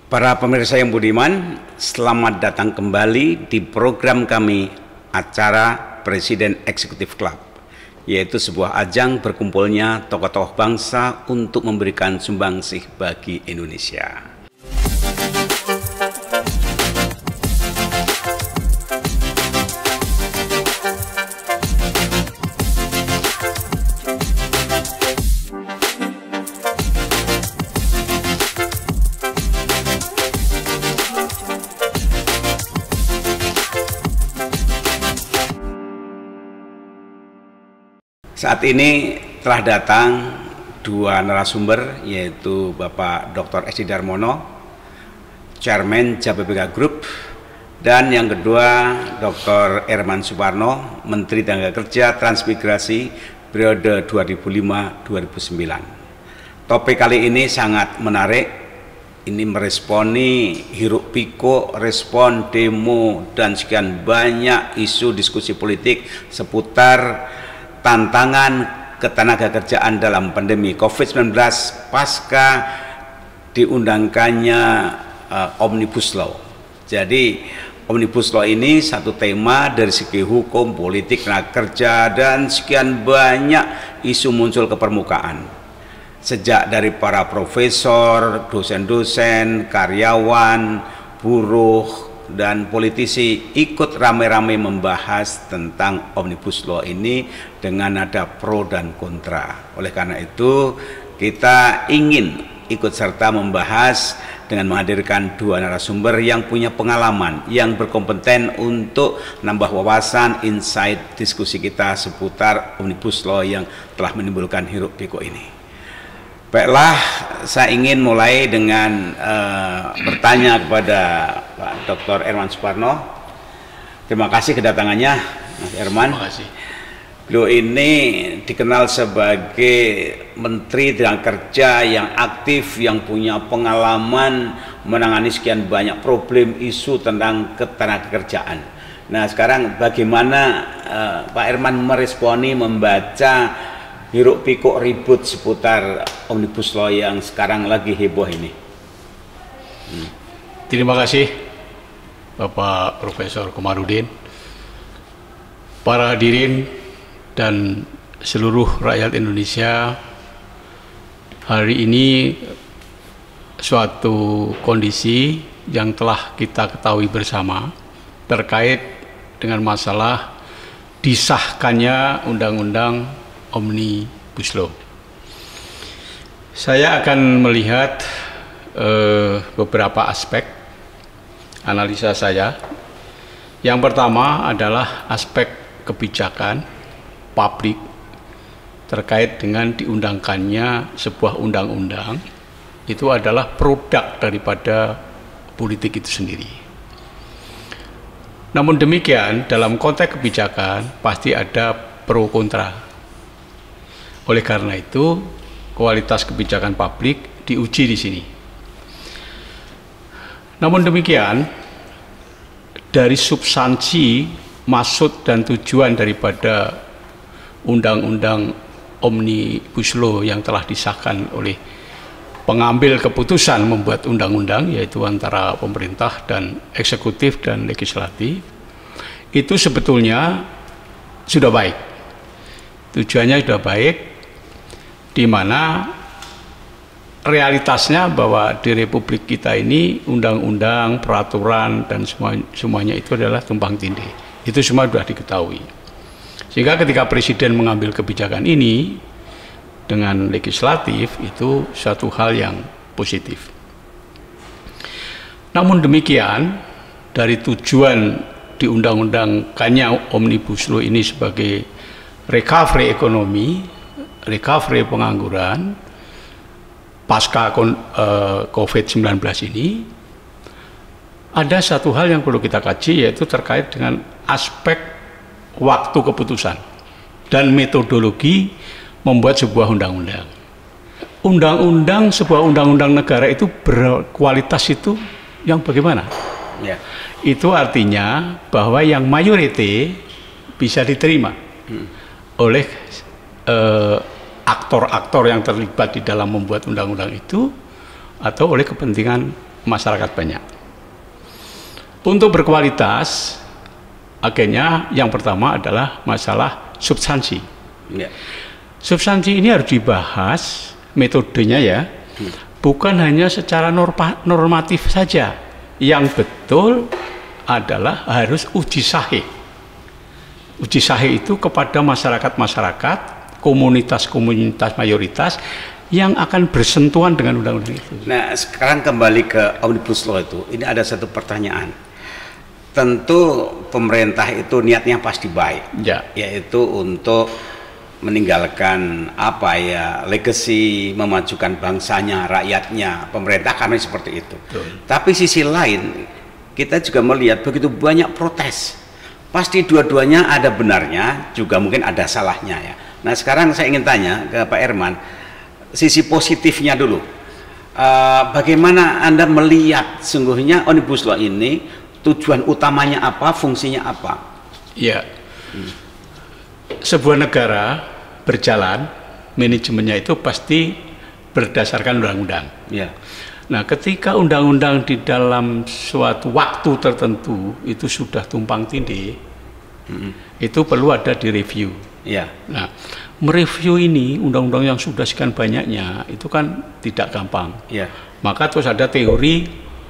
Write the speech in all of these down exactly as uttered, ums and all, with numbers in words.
Para pemirsa yang budiman, selamat datang kembali di program kami, acara Presiden Eksekutif Club, yaitu sebuah ajang berkumpulnya tokoh-tokoh bangsa untuk memberikan sumbangsih bagi Indonesia. Saat ini telah datang dua narasumber, yaitu Bapak Doktor Edi Darmono, Chairman J P B K Group, dan yang kedua Doktor Herman Suparno, Menteri Tenaga Kerja Transmigrasi periode dua ribu lima sampai dua ribu sembilan. Topik kali ini sangat menarik, ini meresponi hiruk pikuk, respon demo, dan sekian banyak isu diskusi politik seputar tantangan ketenaga kerjaan dalam pandemi COVID sembilan belas pasca diundangkannya uh, Omnibus Law. Jadi Omnibus Law ini satu tema dari segi hukum, politik, tenaga kerja, dan sekian banyak isu muncul ke permukaan. Sejak dari para profesor, dosen-dosen, karyawan, buruh, dan politisi ikut rame-rame membahas tentang Omnibus Law ini dengan ada pro dan kontra. Oleh karena itu, kita ingin ikut serta membahas dengan menghadirkan dua narasumber yang punya pengalaman, yang berkompeten untuk nambah wawasan, insight diskusi kita seputar Omnibus Law yang telah menimbulkan hiruk pikuk ini. Baiklah, saya ingin mulai dengan uh, bertanya kepada Pak Doktor Herman Suparno. Terima kasih kedatangannya, Mas Herman. Terima kasih. Beliau ini dikenal sebagai Menteri Tenaga Kerja yang aktif, yang punya pengalaman menangani sekian banyak problem isu tentang ketenagakerjaan. Nah, sekarang bagaimana uh, Pak Herman meresponi, membaca hiruk pikuk ribut seputar Omnibus Law yang sekarang lagi heboh ini? Hmm. Terima kasih Bapak Profesor Komarudin, para hadirin dan seluruh rakyat Indonesia. Hari ini suatu kondisi yang telah kita ketahui bersama terkait dengan masalah disahkannya Undang-Undang Omnibus Law. Saya akan melihat eh, beberapa aspek analisa saya. Yang pertama adalah aspek kebijakan publik terkait dengan diundangkannya sebuah undang-undang. Itu adalah produk daripada politik itu sendiri. Namun demikian, dalam konteks kebijakan pasti ada pro kontra. Oleh karena itu, kualitas kebijakan publik diuji di sini. Namun demikian, dari substansi, maksud dan tujuan daripada Undang-Undang Omnibus Law yang telah disahkan oleh pengambil keputusan membuat undang-undang, yaitu antara pemerintah dan eksekutif dan legislatif, itu sebetulnya sudah baik. Tujuannya sudah baik, di mana realitasnya bahwa di Republik kita ini undang-undang, peraturan, dan semua, semuanya itu adalah tumpang tindih. Itu semua sudah diketahui. Sehingga ketika Presiden mengambil kebijakan ini dengan legislatif, itu suatu hal yang positif. Namun demikian, dari tujuan di undang-undangkannya Omnibus Law ini sebagai recovery ekonomi, recovery pengangguran pasca COVID sembilan belas ini, ada satu hal yang perlu kita kaji, yaitu terkait dengan aspek waktu keputusan dan metodologi membuat sebuah undang-undang. Undang-undang, sebuah undang-undang negara itu berkualitas itu yang bagaimana? Ya. Itu artinya bahwa yang mayoriti bisa diterima hmm. oleh eh, aktor-aktor yang terlibat di dalam membuat undang-undang itu, atau oleh kepentingan masyarakat banyak. Untuk berkualitas, akhirnya yang pertama adalah masalah substansi. Ya. Substansi ini harus dibahas metodenya ya, hmm. bukan hanya secara norma, normatif saja. Yang betul adalah harus uji sahih. Uji sahih itu kepada masyarakat-masyarakat, komunitas-komunitas mayoritas yang akan bersentuhan dengan undang-undang itu. Nah, sekarang kembali ke Omnibus Law itu, ini ada satu pertanyaan. Tentu pemerintah itu niatnya pasti baik, ya. Yaitu untuk meninggalkan apa ya, legacy, memajukan bangsanya, rakyatnya, pemerintah kami seperti itu. Betul. Tapi sisi lain, kita juga melihat begitu banyak protes. Pasti dua-duanya ada benarnya, juga mungkin ada salahnya ya. Nah sekarang saya ingin tanya ke Pak Herman, sisi positifnya dulu. Uh, bagaimana Anda melihat sungguhnya Omnibus Law ini, tujuan utamanya apa, fungsinya apa? Ya, hmm. sebuah negara berjalan, manajemennya itu pasti berdasarkan undang-undang. Ya. Nah, ketika undang-undang di dalam suatu waktu tertentu itu sudah tumpang tindih, hmm. itu perlu ada direview. Ya. Nah, mereview ini undang-undang yang sudah sekian banyaknya itu kan tidak gampang. Ya. Maka terus ada teori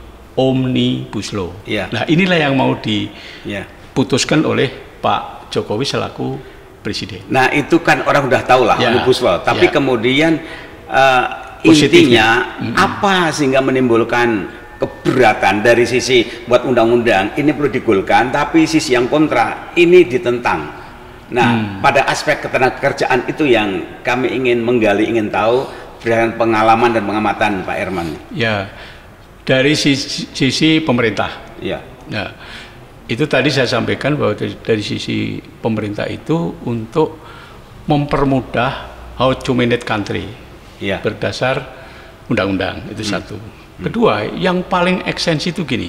Omnibus Law. Ya. Nah, inilah yang mau diputuskan ya. oleh Pak Jokowi selaku presiden. Nah, itu kan orang udah tahu lah ya. Omnibus Law. Tapi ya. kemudian uh, intinya mm-hmm. apa sehingga menimbulkan keberatan dari sisi buat undang-undang ini perlu digolkan, tapi sisi yang kontra ini ditentang. Nah, hmm. pada aspek ketenagakerjaan itu yang kami ingin menggali, ingin tahu berdasarkan pengalaman dan pengamatan Pak Herman. Ya, dari sisi, sisi pemerintah. Ya. Nah, itu tadi saya sampaikan bahwa dari, dari sisi pemerintah itu untuk mempermudah how to manage country. Ya. Berdasar undang-undang itu hmm. satu. Kedua, hmm. yang paling eksensi itu gini,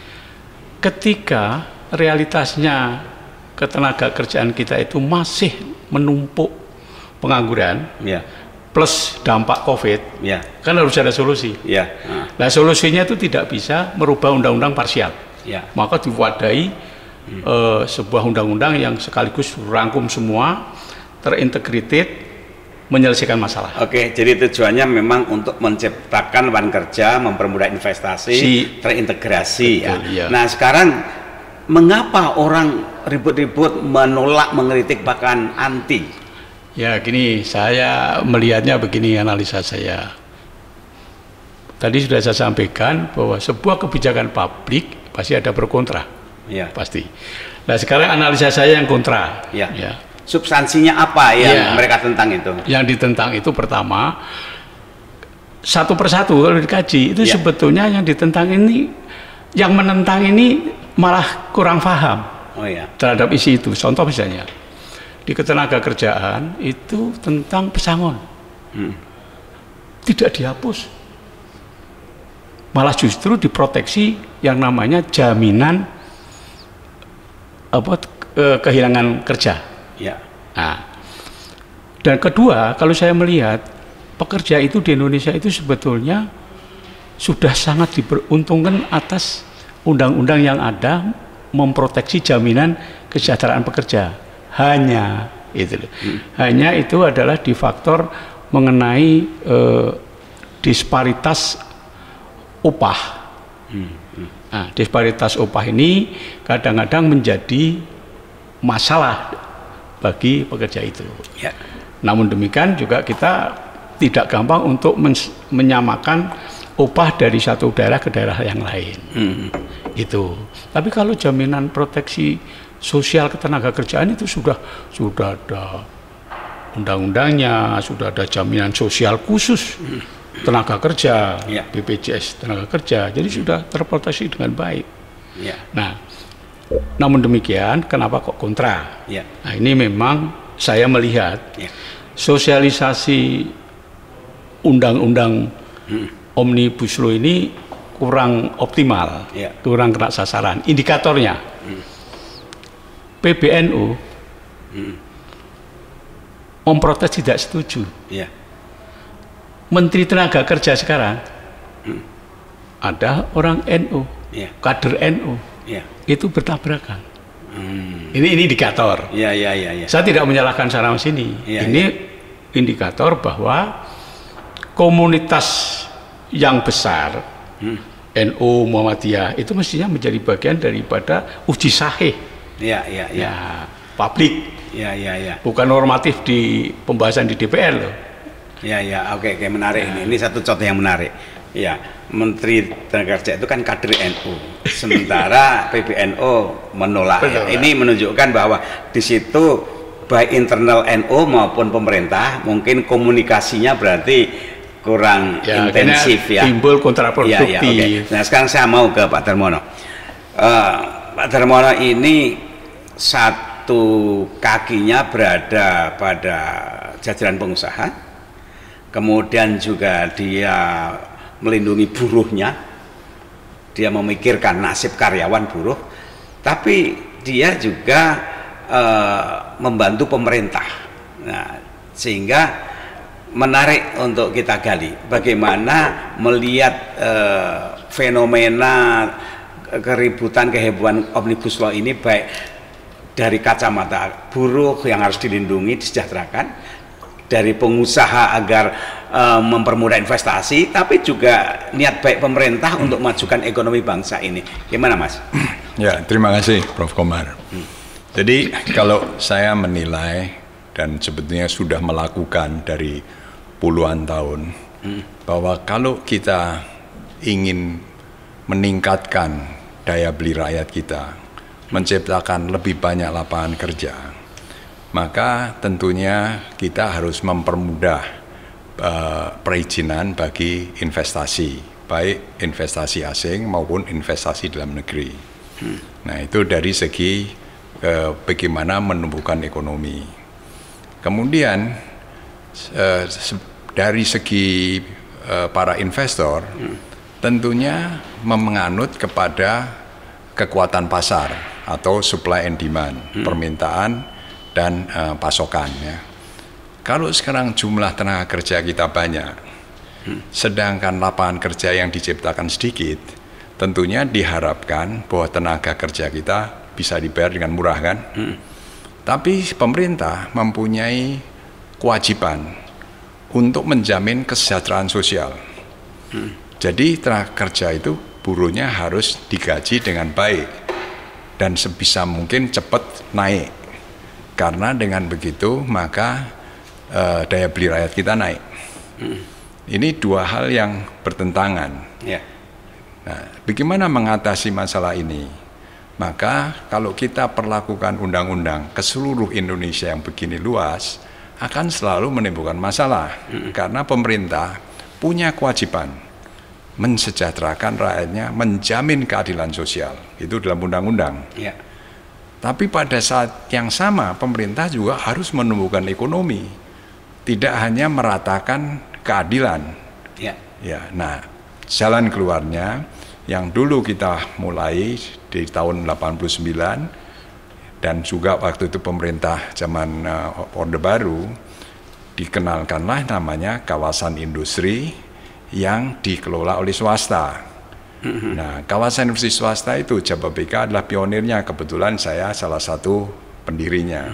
ketika realitasnya ketenaga kerjaan kita itu masih menumpuk pengangguran, ya. plus dampak COVID, ya. kan harus ada solusi. Ya. Nah. nah, solusinya itu tidak bisa merubah undang-undang parsial, ya. maka diwadahi hmm. uh, sebuah undang-undang yang sekaligus rangkum semua, terintegrated, menyelesaikan masalah. Oke, jadi tujuannya memang untuk menciptakan lapangan kerja, mempermudah investasi, si, terintegrasi. Betul, ya. ya. Nah, sekarang mengapa orang ribut-ribut menolak, mengkritik, bahkan anti? Ya, gini, saya melihatnya begini, analisa saya. Tadi sudah saya sampaikan bahwa sebuah kebijakan publik pasti ada pro kontra, ya. pasti. Nah, sekarang analisa saya yang kontra. Ya. ya. Substansinya apa yang ya, mereka tentang itu? Yang ditentang itu pertama, satu persatu kalau dikaji itu ya. sebetulnya yang ditentang ini, yang menentang ini malah kurang paham oh, ya. terhadap isi itu. Contoh misalnya di ketenaga kerjaan itu tentang pesangon, hmm. tidak dihapus, malah justru diproteksi yang namanya jaminan apa kehilangan kerja. Ya. Nah, dan kedua, kalau saya melihat pekerja itu di Indonesia itu sebetulnya sudah sangat diberuntungkan atas undang-undang yang ada memproteksi jaminan kesejahteraan pekerja. Hanya itu, hmm. hanya itu adalah di faktor mengenai eh, disparitas upah. Hmm. Hmm. Nah, disparitas upah ini kadang-kadang menjadi masalah bagi pekerja itu. Ya. Namun demikian juga kita tidak gampang untuk menyamakan upah dari satu daerah ke daerah yang lain. Hmm. Itu. Tapi kalau jaminan proteksi sosial ketenaga kerjaan itu sudah sudah ada undang-undangnya, sudah ada jaminan sosial khusus hmm. tenaga kerja, ya. B P J S tenaga kerja. Jadi hmm. sudah terproteksi dengan baik. Ya. Nah, namun demikian, kenapa kok kontra? Ya. Nah, ini memang saya melihat ya. sosialisasi undang-undang hmm. Omnibus Law ini kurang optimal, ya. kurang kena sasaran. Indikatornya, hmm. P B N U hmm. memprotes tidak setuju. Ya. Menteri Tenaga Kerja sekarang hmm. ada orang N U, ya. kader N U, ya. itu bertabrakan. Hmm. Ini ini indikator. Ya, ya, ya, ya. Saya tidak menyalahkan sana sini. Ya, ini ya. indikator bahwa komunitas yang besar, hmm. N U, Muhammadiyah, itu mestinya menjadi bagian daripada uji sahih. Ya, ya, ya. Ya, publik. Ya, ya, ya. Bukan normatif di pembahasan di D P R loh. Ya, ya, oke, oke, menarik ya. ini. Ini satu contoh yang menarik. Ya, Menteri Tenaga Kerja itu kan kader N U, sementara P B N U menolak. Ya. Ini menunjukkan bahwa di situ baik internal N U maupun pemerintah mungkin komunikasinya berarti kurang ya, intensif ya. Timbul kontraproduktif. Ya, ya, okay. Nah, sekarang saya mau ke Pak Darmono. Uh, Pak Darmono ini satu kakinya berada pada jajaran pengusaha, kemudian juga dia melindungi buruhnya, dia memikirkan nasib karyawan buruh, tapi dia juga uh, membantu pemerintah. Nah, sehingga menarik untuk kita gali bagaimana melihat uh, fenomena keributan kehebohan Omnibus Law ini baik dari kacamata buruh yang harus dilindungi, disejahterakan, dari pengusaha agar uh, mempermudah investasi, tapi juga niat baik pemerintah hmm. untuk majukan ekonomi bangsa ini. Gimana, Mas? Ya, terima kasih Prof Komar. Hmm. Jadi kalau saya menilai dan sebetulnya sudah melakukan dari puluhan tahun hmm. bahwa kalau kita ingin meningkatkan daya beli rakyat kita, menciptakan lebih banyak lapangan kerja, maka tentunya kita harus mempermudah uh, perizinan bagi investasi, baik investasi asing maupun investasi dalam negeri. Hmm. Nah, itu dari segi uh, bagaimana menumbuhkan ekonomi. Kemudian uh, dari segi uh, para investor, hmm. tentunya menganut kepada kekuatan pasar atau supply and demand, hmm. permintaan dan uh, pasokan ya. Kalau sekarang jumlah tenaga kerja kita banyak, hmm. sedangkan lapangan kerja yang diciptakan sedikit, tentunya diharapkan bahwa tenaga kerja kita bisa dibayar dengan murah kan. Hmm. Tapi pemerintah mempunyai kewajiban untuk menjamin kesejahteraan sosial. Hmm. Jadi tenaga kerja itu buruhnya harus digaji dengan baik dan sebisa mungkin cepat naik. Karena dengan begitu maka uh, daya beli rakyat kita naik. Hmm. Ini dua hal yang bertentangan. Yeah. Nah, bagaimana mengatasi masalah ini? Maka kalau kita perlakukan undang-undang ke seluruh Indonesia yang begini luas, akan selalu menimbulkan masalah. Hmm. Karena pemerintah punya kewajiban mensejahterakan rakyatnya, menjamin keadilan sosial. Itu dalam undang-undang. Yeah. Tapi pada saat yang sama pemerintah juga harus menumbuhkan ekonomi, tidak hanya meratakan keadilan. Ya. Ya, nah jalan keluarnya yang dulu kita mulai di tahun delapan puluh sembilan dan juga waktu itu pemerintah zaman uh, Orde Baru dikenalkanlah namanya kawasan industri yang dikelola oleh swasta. Nah, kawasan industri swasta itu Jababeka adalah pionirnya, kebetulan saya salah satu pendirinya.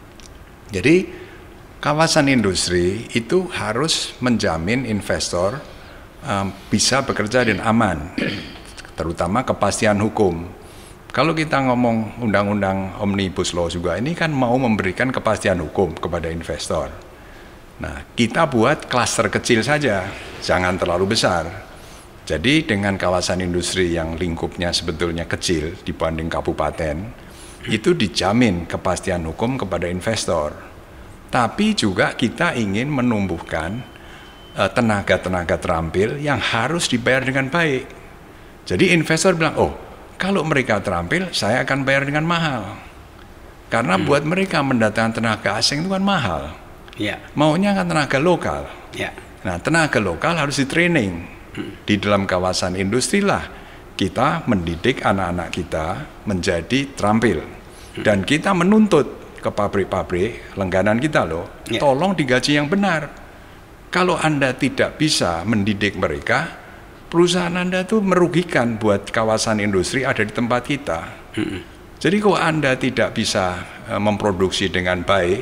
Jadi kawasan industri itu harus menjamin investor um, bisa bekerja dan aman, terutama kepastian hukum. Kalau kita ngomong undang-undang Omnibus Law juga ini kan mau memberikan kepastian hukum kepada investor. Nah, kita buat klaster kecil saja, jangan terlalu besar. Jadi dengan kawasan industri yang lingkupnya sebetulnya kecil dibanding kabupaten, itu dijamin kepastian hukum kepada investor. Tapi juga kita ingin menumbuhkan tenaga-tenaga uh, terampil yang harus dibayar dengan baik. Jadi investor bilang, oh kalau mereka terampil, saya akan bayar dengan mahal. Karena hmm. buat mereka mendatangkan tenaga asing itu kan mahal. Yeah. Maunya kan tenaga lokal. Yeah. Nah, tenaga lokal harus di-training. Di dalam kawasan industri lah kita mendidik anak-anak kita menjadi terampil. Dan kita menuntut ke pabrik-pabrik langganan kita loh, yeah. tolong digaji yang benar. Kalau Anda tidak bisa mendidik mereka, perusahaan Anda tuh merugikan buat kawasan industri ada di tempat kita. Hmm. Jadi kalau Anda tidak bisa uh, memproduksi dengan baik,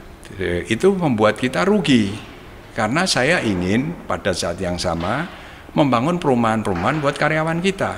itu membuat kita rugi. Karena saya ingin pada saat yang sama membangun perumahan-perumahan buat karyawan kita.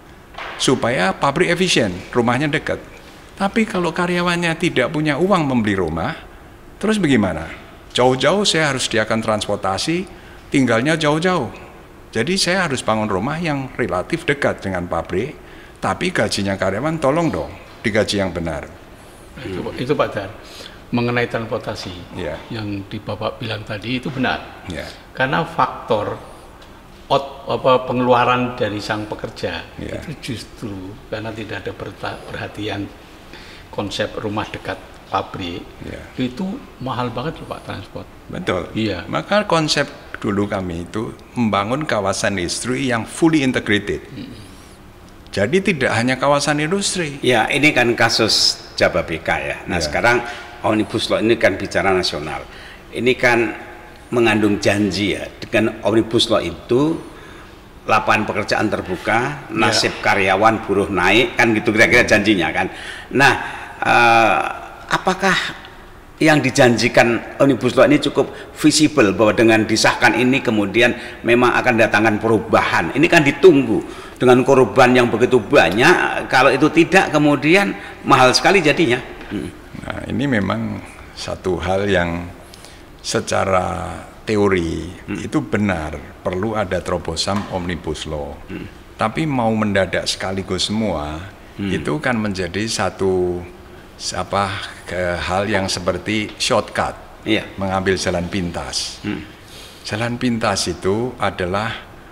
Supaya pabrik efisien, rumahnya dekat. Tapi kalau karyawannya tidak punya uang membeli rumah, terus bagaimana? Jauh-jauh saya harus sediakan transportasi, tinggalnya jauh-jauh. Jadi saya harus bangun rumah yang relatif dekat dengan pabrik, tapi gajinya karyawan tolong dong, digaji yang benar. Itu, itu Pak Dar, mengenai transportasi yeah. yang di Bapak bilang tadi itu benar. Yeah. Karena faktor out, apa, pengeluaran dari sang pekerja yeah. itu justru karena tidak ada perhatian konsep rumah dekat pabrik, yeah. itu mahal banget loh Pak transport. Betul. Iya. Maka konsep dulu kami itu membangun kawasan industri yang fully integrated. Hmm. Jadi tidak hanya kawasan industri. Ya, ini kan kasus Jababeka ya. Nah, yeah. sekarang Omnibus Law ini kan bicara nasional. Ini kan mengandung janji ya. Dengan Omnibus Law itu lapangan pekerjaan terbuka, nasib ya. Karyawan buruh naik, kan gitu kira-kira janjinya kan. Nah, eh, apakah yang dijanjikan Omnibus Law ini cukup visible bahwa dengan disahkan ini kemudian memang akan datangkan perubahan? Ini kan ditunggu dengan korban yang begitu banyak. Kalau itu tidak kemudian mahal sekali jadinya. Hmm. Nah, ini memang satu hal yang secara teori hmm. itu benar, perlu ada terobosan Omnibus Law. Hmm. Tapi mau mendadak sekaligus semua, hmm. itu kan menjadi satu apa ke hal yang seperti shortcut, iya. mengambil jalan pintas. Hmm. Jalan pintas itu adalah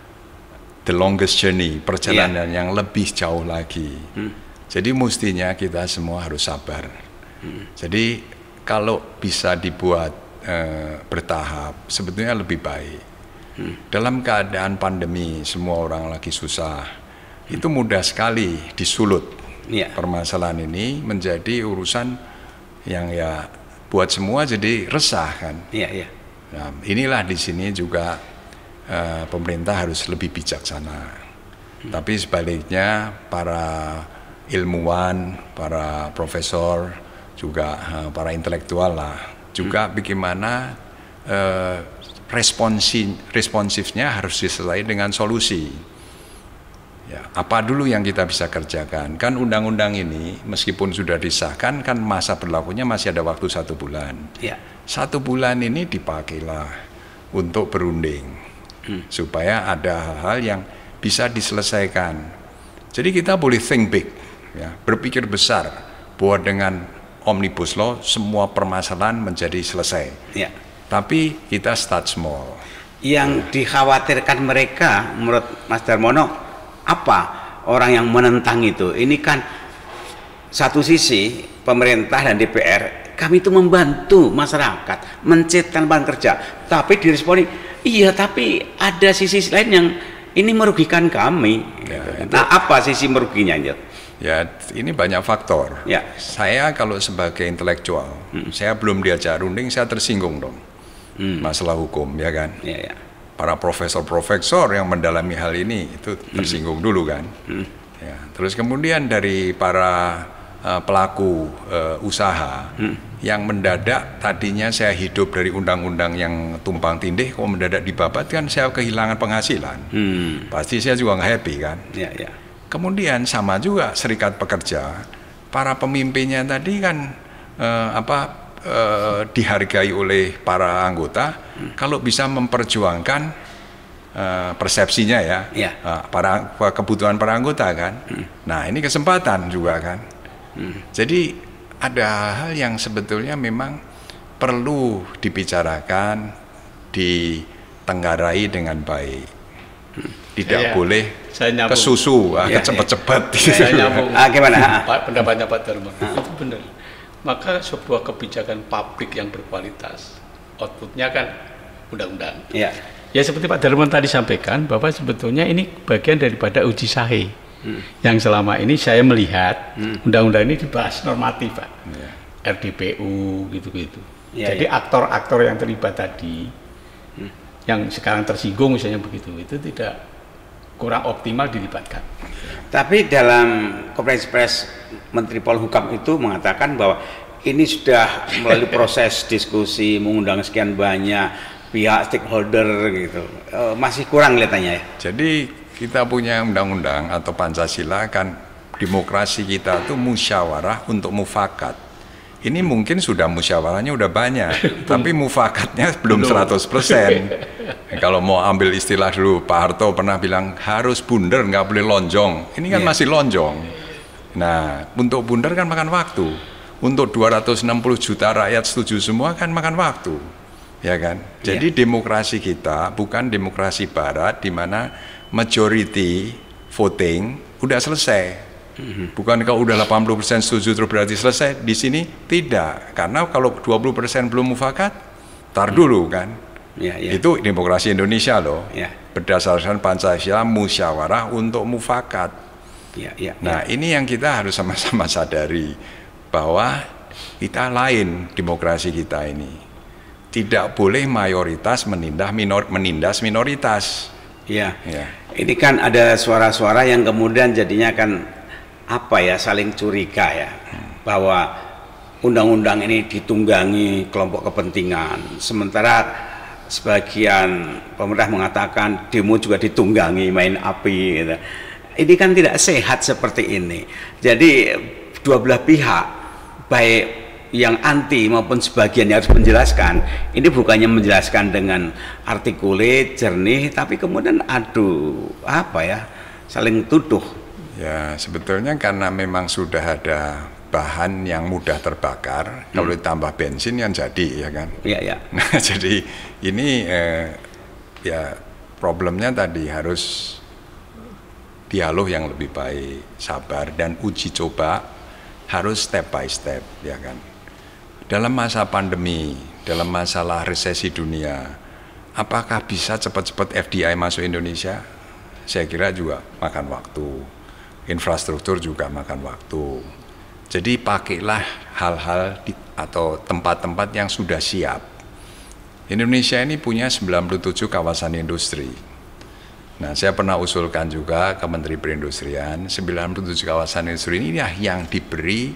the longest journey, perjalanan iya. yang lebih jauh lagi. Hmm. Jadi mestinya kita semua harus sabar. Hmm. Jadi kalau bisa dibuat eh, bertahap, sebetulnya lebih baik. Hmm. Dalam keadaan pandemi, semua orang lagi susah, hmm. itu mudah sekali disulut. Yeah. Permasalahan ini menjadi urusan yang ya buat semua jadi resah kan. Yeah, yeah. Nah, inilah di sini juga uh, pemerintah harus lebih bijaksana. Hmm. Tapi sebaliknya para ilmuwan, para profesor, juga uh, para intelektual lah, juga hmm. bagaimana uh, responsi responsifnya harus disertai dengan solusi. Ya, apa dulu yang kita bisa kerjakan? Kan undang-undang ini meskipun sudah disahkan kan masa berlakunya masih ada waktu satu bulan. Ya. Satu bulan ini dipakailah untuk berunding hmm. supaya ada hal-hal yang bisa diselesaikan. Jadi kita boleh think big, ya, berpikir besar bahwa dengan Omnibus Law semua permasalahan menjadi selesai. Ya. Tapi kita start small. Yang dikhawatirkan mereka menurut Mas Darmono apa orang yang menentang itu? Ini kan satu sisi pemerintah dan D P R kami itu membantu masyarakat menciptakan lapangan kerja, tapi diresponi iya tapi ada sisi lain yang ini merugikan kami. Ya, gitu. Nah apa sisi meruginya itu? Ya ini banyak faktor. Ya. Saya kalau sebagai intelektual, hmm. saya belum diajak runding, saya tersinggung dong hmm. masalah hukum, ya kan? Ya, ya. Para profesor-profesor yang mendalami hal ini itu tersinggung hmm. dulu kan. Hmm. Ya, terus kemudian dari para uh, pelaku uh, usaha hmm. yang mendadak tadinya saya hidup dari undang-undang yang tumpang tindih, kok mendadak dibabat kan saya kehilangan penghasilan. Hmm. Pasti saya juga nggak happy kan. Ya, ya. Kemudian sama juga serikat pekerja, para pemimpinnya tadi kan uh, apa? Uh, dihargai oleh para anggota hmm. kalau bisa memperjuangkan uh, persepsinya ya, ya. Uh, para kebutuhan para anggota kan. Hmm. Nah ini kesempatan juga kan. Hmm. Jadi ada hal yang sebetulnya memang perlu dibicarakan, ditenggarai dengan baik. Hmm. Tidak saya, boleh saya kesusu, ya, cepet-cepet. Ya. Saya nyambung. Ah, gimana? Pendapatnya Pak Darmo itu benar. Maka sebuah kebijakan publik yang berkualitas, outputnya kan undang-undang. Ya. Ya seperti Pak Darman tadi sampaikan bahwa sebetulnya ini bagian daripada uji sahih. Hmm. Yang selama ini saya melihat hmm. undang-undang ini dibahas normatif, Pak. Ya. R D P U gitu-gitu. Ya, jadi aktor-aktor ya. yang terlibat tadi, hmm. yang sekarang tersinggung misalnya begitu, itu tidak kurang optimal dilibatkan. Tapi dalam konferensi pers Menteri Polhukam itu mengatakan bahwa ini sudah melalui proses diskusi, mengundang sekian banyak pihak stakeholder gitu, e, masih kurang kelihatannya ya. Jadi kita punya undang-undang atau Pancasila kan, demokrasi kita itu musyawarah untuk mufakat. Ini mungkin sudah musyawarahnya udah banyak, tapi mufakatnya belum seratus persen. Kalau mau ambil istilah dulu, Pak Harto pernah bilang harus bundar, nggak boleh lonjong. Ini kan yeah. masih lonjong. Nah, untuk bundar kan makan waktu. Untuk dua ratus enam puluh juta rakyat setuju semua kan makan waktu. Ya kan? Jadi yeah. demokrasi kita bukan demokrasi barat di mana majority voting udah selesai. Bukan kalau udah delapan puluh persen setuju terus berarti selesai. Di sini tidak, karena kalau dua puluh persen belum mufakat, tar dulu kan. Ya, ya. Itu demokrasi Indonesia loh. Ya. Berdasarkan Pancasila musyawarah untuk mufakat. Ya, ya, nah ya. ini yang kita harus sama-sama sadari bahwa kita lain demokrasi kita ini. Tidak boleh mayoritas menindas minor, menindas minoritas. Ya. Ya. Ini kan ada suara-suara yang kemudian jadinya kan apa ya, saling curiga ya, bahwa undang-undang ini ditunggangi kelompok kepentingan, sementara sebagian pemerintah mengatakan demo juga ditunggangi main api gitu. Ini kan tidak sehat seperti ini. Jadi dua belah pihak, baik yang anti maupun sebagian yang harus menjelaskan, ini bukannya menjelaskan dengan artikulat, jernih, tapi kemudian aduh apa ya, saling tuduh. Ya sebetulnya karena memang sudah ada bahan yang mudah terbakar, hmm. kalau ditambah bensin yang jadi ya kan. Iya ya. Nah jadi ini eh, ya problemnya tadi harus dialog yang lebih baik, sabar dan uji coba harus step by step ya kan. Dalam masa pandemi, dalam masalah resesi dunia, apakah bisa cepat-cepat F D I masuk Indonesia? Saya kira juga makan waktu. Infrastruktur juga makan waktu. Jadi pakailah hal-hal di, atau tempat-tempat yang sudah siap. Indonesia ini punya sembilan puluh tujuh kawasan industri. Nah, saya pernah usulkan juga ke Menteri Perindustrian, sembilan puluh tujuh kawasan industri ini yang diberi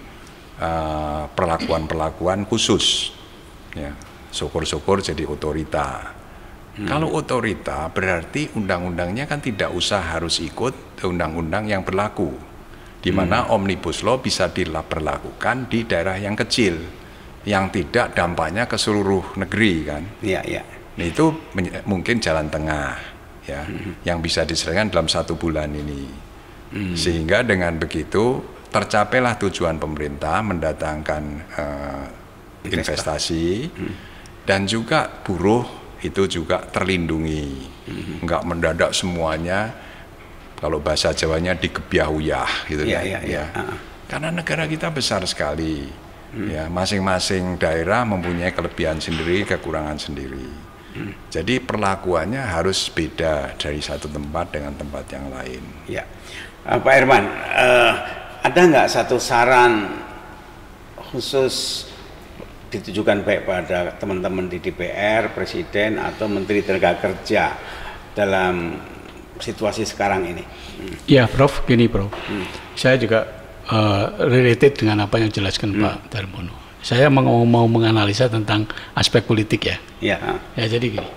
uh, perlakuan-perlakuan khusus. Ya, syukur-syukur jadi otorita. Hmm. Kalau otorita berarti undang-undangnya kan tidak usah harus ikut undang-undang yang berlaku, di mana hmm. omnibus law bisa diberlakukan di daerah yang kecil, yang tidak dampaknya ke seluruh negeri kan. Iya, iya. Nah, itu mungkin jalan tengah ya, hmm. yang bisa diselesaikan dalam satu bulan ini, hmm. sehingga dengan begitu tercapailah tujuan pemerintah mendatangkan uh, investasi hmm. dan juga buruh itu juga terlindungi, mm-hmm. nggak mendadak semuanya, kalau bahasa Jawanya digebyahuyah gitu yeah, kan, yeah, yeah. ya. Uh-huh. Karena negara kita besar sekali, mm. ya masing-masing daerah mempunyai kelebihan sendiri, kekurangan sendiri. Mm. Jadi perlakuannya harus beda dari satu tempat dengan tempat yang lain. Ya, uh, Pak Herman, uh, ada nggak satu saran khusus ditujukan baik pada teman-teman di D P R, Presiden atau Menteri Tenaga Kerja dalam situasi sekarang ini? Hmm. Ya, Prof, gini, Prof. Hmm. Saya juga uh, related dengan apa yang dijelaskan hmm. Pak Darmono. Saya mau, mau menganalisa tentang aspek politik ya. Ya. Ya, jadi gini.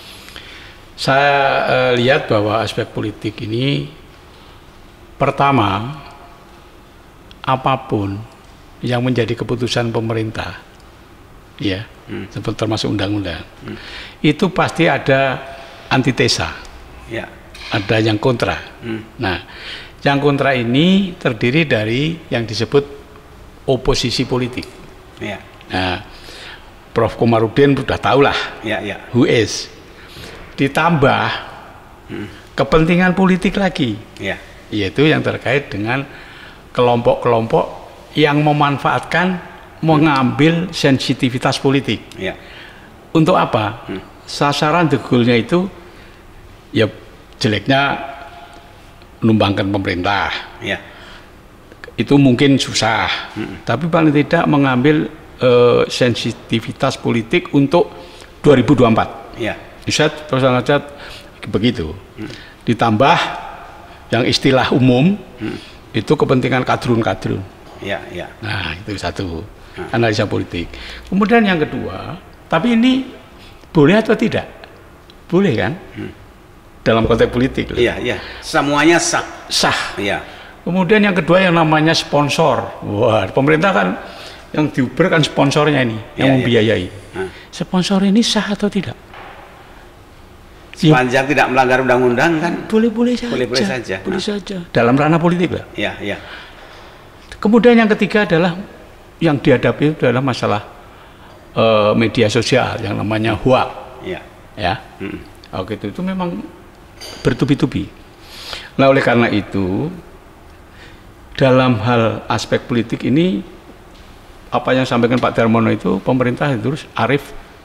Saya uh, lihat bahwa aspek politik ini, pertama, apapun yang menjadi keputusan pemerintah, ya, hmm. termasuk undang-undang, hmm. itu pasti ada antitesa, ya. Ada yang kontra. Hmm. Nah, yang kontra ini terdiri dari yang disebut oposisi politik. Ya. Nah, Prof Komarudin sudah tahulah, ya, ya. Who is. Ditambah hmm. kepentingan politik lagi, ya. Yaitu yang terkait dengan kelompok-kelompok yang memanfaatkan mengambil sensitivitas politik. Ya. Untuk apa? Hmm. Sasaran degulnya itu ya jeleknya menumbangkan pemerintah. Ya. Itu mungkin susah, hmm. tapi paling tidak mengambil uh, sensitivitas politik untuk dua ribu dua puluh empat. Ya. Bisa persoalan begitu. Hmm. Ditambah yang istilah umum hmm. itu kepentingan kadrun-kadrun. Ya, ya. Nah, itu satu nah. analisa politik. Kemudian yang kedua, tapi ini boleh atau tidak? Boleh kan? Hmm. Dalam konteks politik. Iya, iya. Semuanya sah. Sah. Iya. Kemudian yang kedua yang namanya sponsor. Wah, pemerintah kan yang diuber kan sponsornya ini, ya, yang membiayai. Ya. Sponsor ini sah atau tidak? Sepanjang ya. tidak melanggar undang-undang kan? Boleh-boleh saja. Boleh-boleh saja. Boleh nah. saja. Dalam ranah politik lah. Iya, iya. Kemudian yang ketiga adalah yang dihadapi itu adalah masalah uh, media sosial yang namanya hoax. Iya. Ya. Hmm. Oke, itu itu memang bertubi-tubi. Nah, oleh karena itu dalam hal aspek politik ini apa yang sampaikan Pak Darmono itu pemerintah harus arif,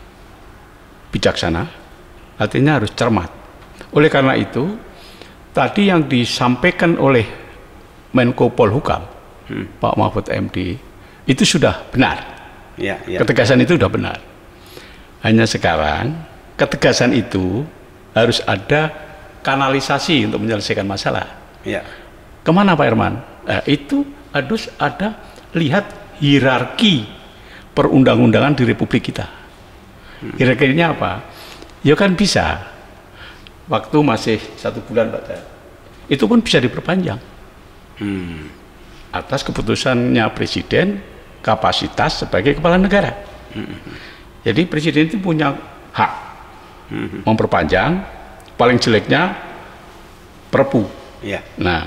bijaksana, artinya harus cermat. Oleh karena itu tadi yang disampaikan oleh Menko Polhukam hmm. Pak Mahfud M D itu sudah benar. Ya, ya. Ketegasan itu sudah benar. Hanya sekarang ketegasan itu harus ada kanalisasi untuk menyelesaikan masalah. Ya. Kemana Pak Herman? Nah, itu harus ada lihat hierarki perundang-undangan di Republik kita. Hmm. Hierarkinya apa? Ya kan bisa. Waktu masih satu bulan Pak. Itu pun bisa diperpanjang. Hmm. Atas keputusannya Presiden, kapasitas sebagai kepala negara. Hmm. Jadi Presiden itu punya hak hmm. memperpanjang, paling jeleknya Perpu. Ya. Nah,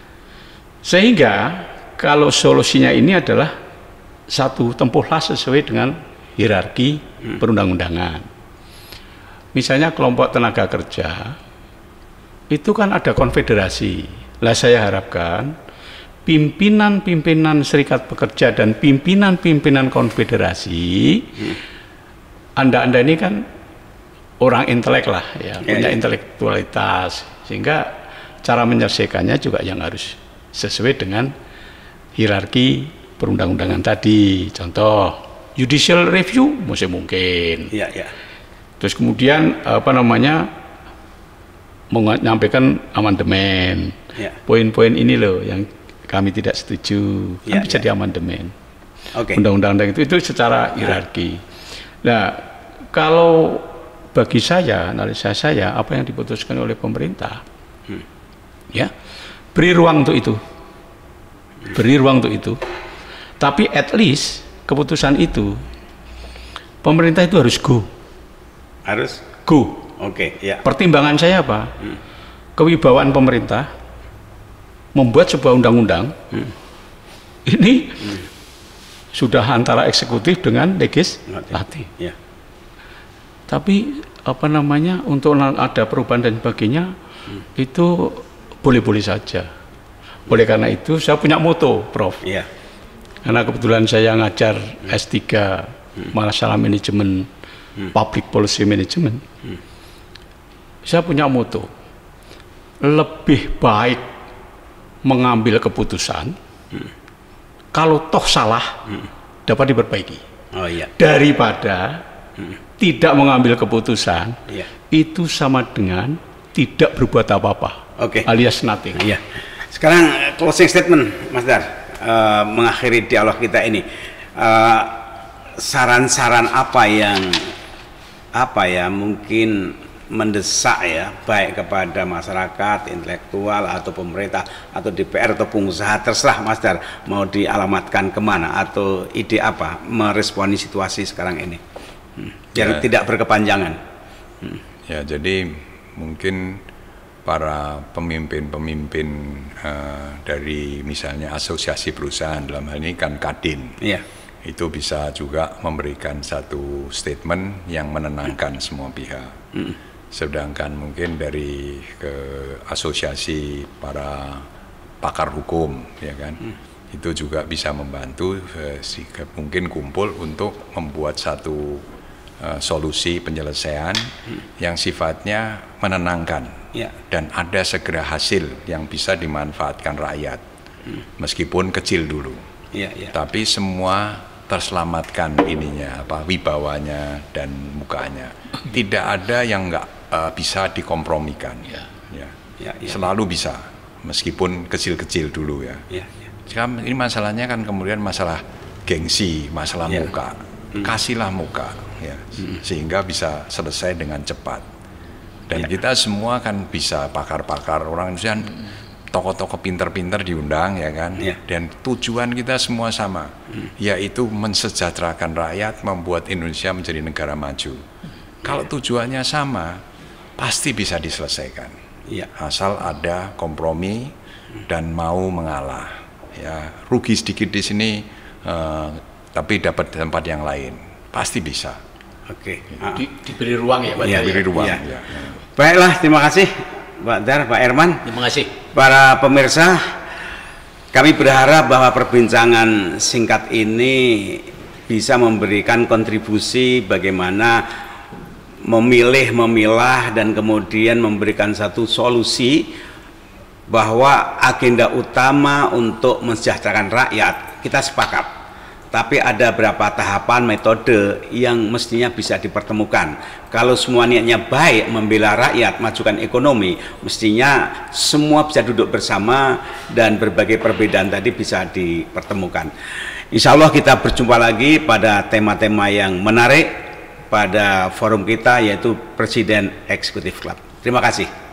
sehingga kalau solusinya ini adalah satu, tempuhlah sesuai dengan hierarki hmm. perundang-undangan. Misalnya kelompok tenaga kerja itu kan ada konfederasi. Lah saya harapkan pimpinan-pimpinan serikat pekerja dan pimpinan-pimpinan konfederasi, hmm. anda-anda ini kan orang intelek lah ya, ya punya ya. intelektualitas, sehingga cara menyelesaikannya juga yang harus sesuai dengan hierarki perundang-undangan tadi. Contoh judicial review masih mungkin. Ya, ya. Terus kemudian apa namanya menyampaikan amandemen. Ya. Poin-poin ini loh yang kami tidak setuju, kan ya, bisa ya. diamandemen. Okay. Undang-undang itu itu secara hierarki. Nah, kalau bagi saya, analisa saya, apa yang diputuskan oleh pemerintah, hmm. ya, beri ruang untuk itu, beri ruang untuk itu. Tapi at least keputusan itu, pemerintah itu harus go. Harus go. Oke. Okay, ya. Pertimbangan saya apa? Hmm. Kewibawaan pemerintah membuat sebuah undang-undang hmm. ini hmm. sudah antara eksekutif dengan legislatif. Ya. Tapi apa namanya untuk ada perubahan dan sebagainya hmm. itu boleh-boleh saja. Oleh karena itu saya punya moto, Prof. Ya. Karena kebetulan saya ngajar hmm. S tiga hmm. masalah manajemen hmm. public policy management. Hmm. Saya punya moto, lebih baik mengambil keputusan hmm. kalau toh salah hmm. dapat diperbaiki. Oh, iya. Daripada hmm. tidak mengambil keputusan, iya. itu sama dengan tidak berbuat apa-apa. Oke. Alias nothing. Iya. Sekarang closing statement, Mas Dar, uh, mengakhiri dialog kita ini. Saran-saran uh, apa yang apa ya mungkin mendesak ya, baik kepada masyarakat, intelektual atau pemerintah atau D P R atau pengusaha, terserah Mas Dar mau dialamatkan kemana atau ide apa meresponi situasi sekarang ini hmm. biar ya, tidak berkepanjangan. Hmm. Ya, jadi mungkin para pemimpin-pemimpin uh, dari misalnya asosiasi perusahaan, dalam hal ini kan Kadin, ya. itu bisa juga memberikan satu statement yang menenangkan hmm. semua pihak. Hmm. Sedangkan mungkin dari ke asosiasi para pakar hukum, ya kan, hmm. itu juga bisa membantu eh, mungkin kumpul untuk membuat satu eh, solusi penyelesaian hmm. yang sifatnya menenangkan ya. Dan ada segera hasil yang bisa dimanfaatkan rakyat, hmm. meskipun kecil dulu, ya, ya. Tapi semua terselamatkan ininya, apa wibawanya dan mukanya. Tidak ada yang nggak uh, bisa dikompromikan. Ya. Ya. Ya, ya. Selalu bisa meskipun kecil-kecil dulu ya. Ya, ya. Sekarang ini masalahnya kan kemudian masalah gengsi, masalah Ya. muka. Hmm. Kasihlah muka ya, hmm. sehingga bisa selesai dengan cepat. Dan ya. Kita semua kan bisa pakar-pakar orang Indonesia, hmm. tokoh-tokoh pinter-pinter diundang ya kan. Ya. Dan tujuan kita semua sama, hmm. yaitu mensejahterakan rakyat, membuat Indonesia menjadi negara maju. Hmm. Kalau tujuannya sama, pasti bisa diselesaikan. Ya. Asal ada kompromi dan mau mengalah. Ya, rugi sedikit di sini, uh, tapi dapat tempat yang lain, pasti bisa. Oke. Di, diberi ruang ya, Pak. Ya, diberi ya, ruang. ya. Ya. Baiklah, terima kasih, Pak Dar, Pak Herman. Terima kasih. Para pemirsa, kami berharap bahwa perbincangan singkat ini bisa memberikan kontribusi bagaimana memilih, memilah, dan kemudian memberikan satu solusi bahwa agenda utama untuk mensejahterakan rakyat kita sepakat, tapi ada beberapa tahapan metode yang mestinya bisa dipertemukan. Kalau semua niatnya baik membela rakyat, majukan ekonomi, mestinya semua bisa duduk bersama dan berbagai perbedaan tadi bisa dipertemukan. Insya Allah kita berjumpa lagi pada tema-tema yang menarik pada forum kita, yaitu Presiden Eksekutif Club. Terima kasih.